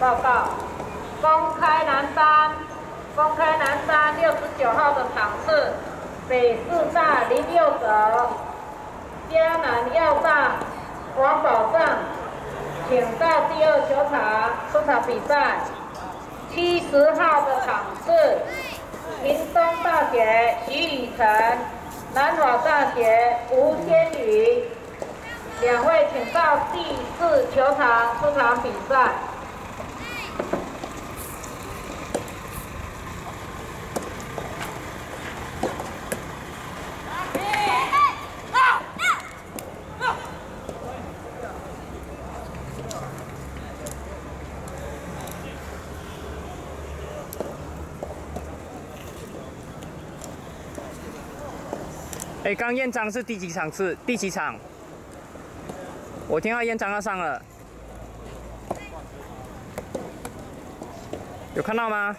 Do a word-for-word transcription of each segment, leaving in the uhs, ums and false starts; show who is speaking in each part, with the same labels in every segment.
Speaker 1: 报告，公开男单，公开男单六十九号的场次，北市大林佑哲，嘉南药大王宝正，请到第二球场出场比赛。七十号的场次，屏东大学徐以晨，南华大学吴天宇，两位请到第四球场出场比赛。
Speaker 2: 哎，刚验章是第几场次？第几场？我听到验章要上了，有看到吗？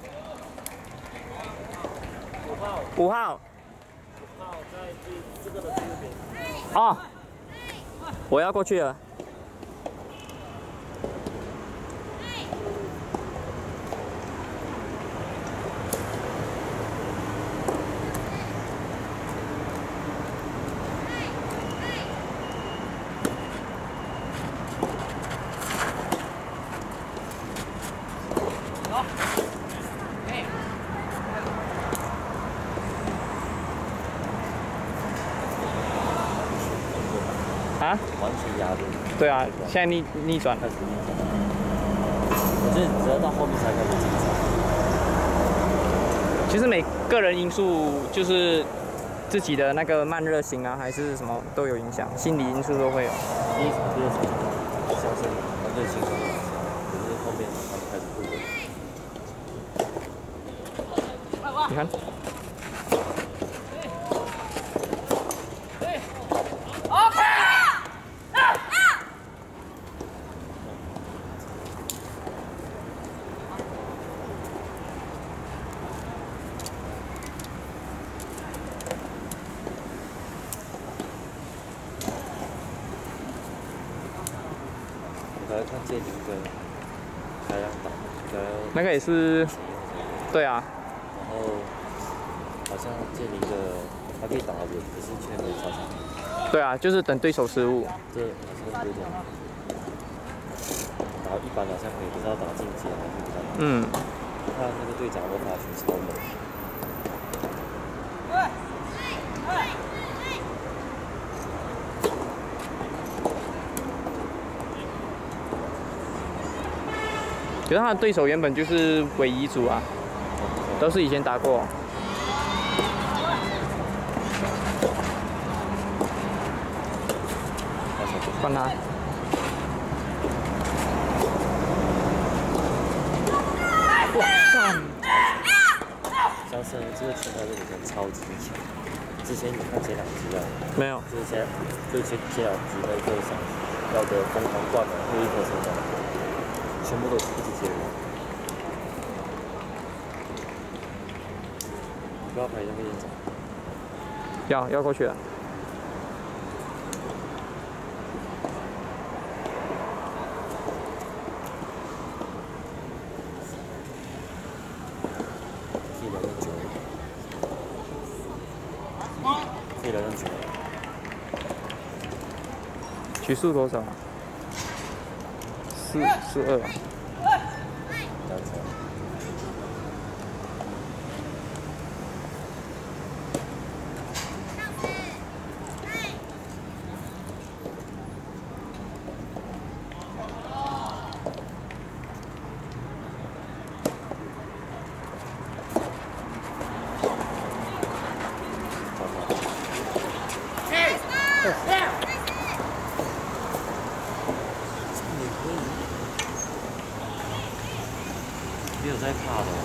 Speaker 2: 五号。五号。五号在这个的这边。哦，我要过去了。 啊？完全压住。对啊，现在逆逆转。开始逆转。我觉得只要到后面才开始紧张。其实每个人因素就是自己的那个慢热型啊，还是什么都有影响，心理因素都会有。第一场、第二场相声团队情绪有影响，可是后面他们开始不稳。你看。 来看建宁的开阳岛，那个也是，对啊。然后好像建宁的还可以打得稳，可是却没超场。对啊，就是等对手失误。对，好像有点。打一般好像可以，可是要打进阶还是比较难。嗯。看那个队长的发型超猛。可是他的对手原本就是伪遗族啊，都是以前打过。换他。哇！干！像是这个拳台这个人超级强。之前你看前两集啊？没有。就是前，就前前两集那个想要的疯狂灌篮、后一颗身上。 全部都一直接我，不要拍那个院长。要要过去了。可以聊很久。可以聊很久。局数多少？ 四四二啊。没有在怕的。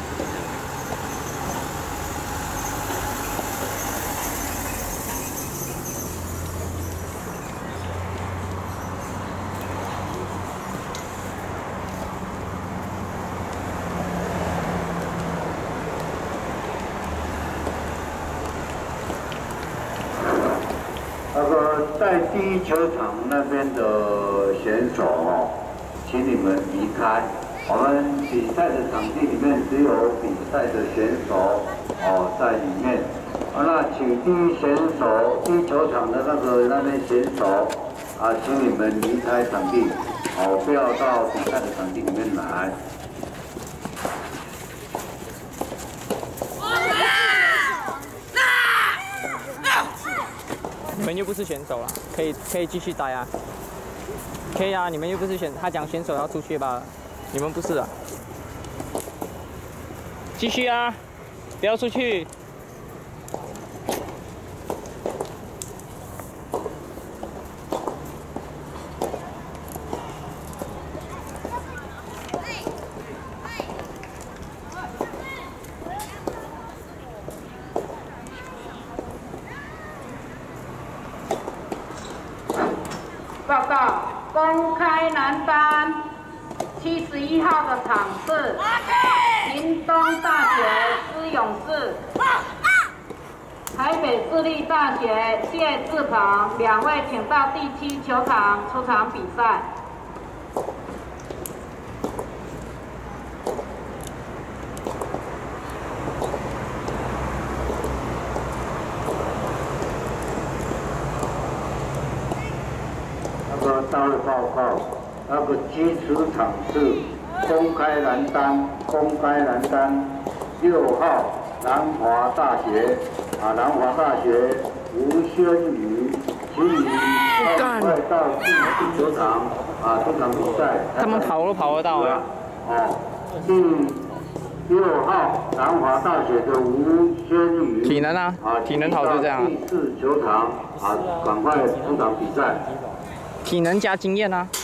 Speaker 3: 那个在第一球场那边的选手哦，请你们离开。 我们比赛的场地里面只有比赛的选手哦在里面。啊，那请第一选手，第一球场的那个那边选手啊，请你们离开场地，哦，不要到比赛的场地里面来。
Speaker 4: 你们又不是选手了，可以可以继续待啊。可以啊，你们又不是选，他讲选手要出去吧，你们不是啊。继续啊，不要出去。
Speaker 1: 报告，公开男单七十一号的场次，屏东大学施勇士，台北市立大学谢志鹏两位，请到第七球场出场比赛。
Speaker 3: 大会报告，那个基础场次，公开男单，公开男单，六号南华大学，啊，南华大学吴轩宇，请你赶快到第四球场啊出场比赛。
Speaker 4: 他们跑都跑得到啊。
Speaker 3: 哦，第六号南华大学的吴轩宇。
Speaker 4: 体能啊，啊体能好就这样。
Speaker 3: 第四球场啊，赶快出场比赛。
Speaker 4: 体能加经验啊。